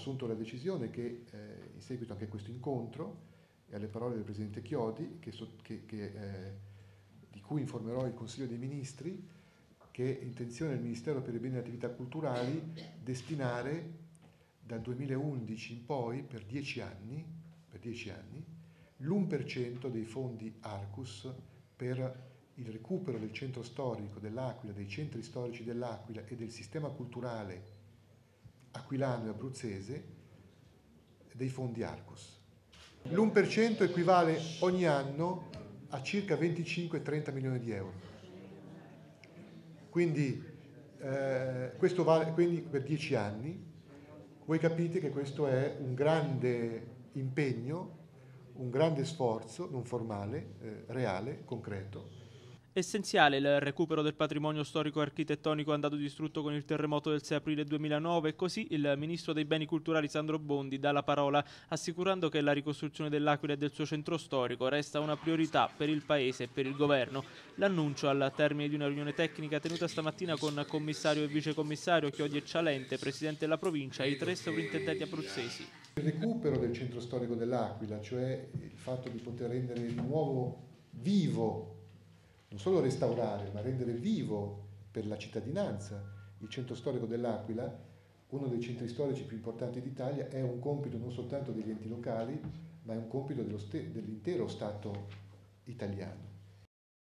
assunto la decisione che, in seguito anche a questo incontro e alle parole del Presidente Chiodi, di cui informerò il Consiglio dei Ministri, che è intenzione del Ministero per i beni e le attività culturali destinare dal 2011 in poi, per 10 anni, l'1% dei fondi Arcus per il recupero del centro storico dell'Aquila, dei centri storici dell'Aquila e del sistema culturale aquilano e abruzzese dei fondi Arcus. L'1% equivale ogni anno a circa 25-30 milioni di euro. Quindi questo vale quindi per 10 anni. Voi capite che questo è un grande impegno, un grande sforzo, non formale, reale, concreto. Essenziale il recupero del patrimonio storico-architettonico andato distrutto con il terremoto del 6 aprile 2009, così il ministro dei beni culturali Sandro Bondi dà la parola, assicurando che la ricostruzione dell'Aquila e del suo centro storico resta una priorità per il Paese e per il Governo. L'annuncio al termine di una riunione tecnica tenuta stamattina con commissario e vicecommissario Chiodi e Cialente, presidente della provincia e i 3 sovrintendenti abruzzesi. Il recupero del centro storico dell'Aquila, cioè il fatto di poter rendere di nuovo vivo, non solo restaurare, ma rendere vivo per la cittadinanza il centro storico dell'Aquila, uno dei centri storici più importanti d'Italia, è un compito non soltanto degli enti locali, ma è un compito dell'intero Stato italiano.